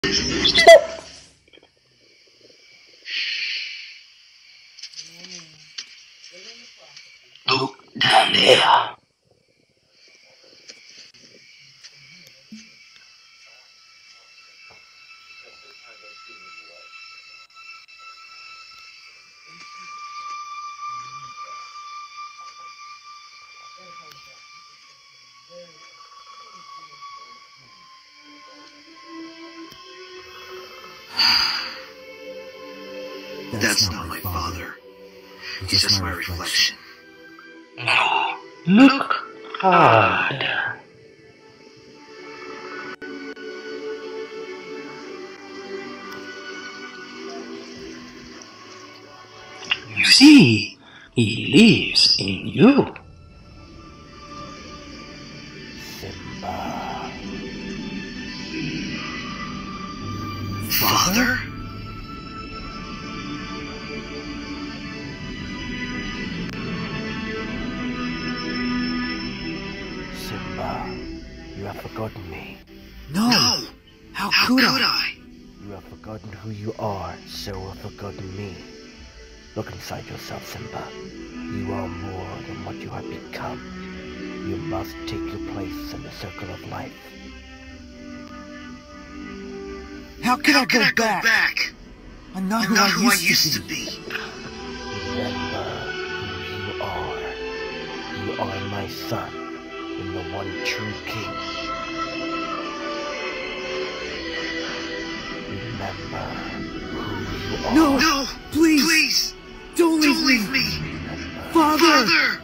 Look down there. That's not my father. He's just my reflection. No, look hard. You see, he lives in you. Simba. Father? Simba, you have forgotten me. No! How could I? You have forgotten who you are, so have forgotten me. Look inside yourself, Simba. You are more than what you have become. You must take your place in the circle of life. How can I go back? I'm not who I used to be. Remember who you are. You are my son, and the one true king. Remember who you are. No! Please! Don't leave me! Father!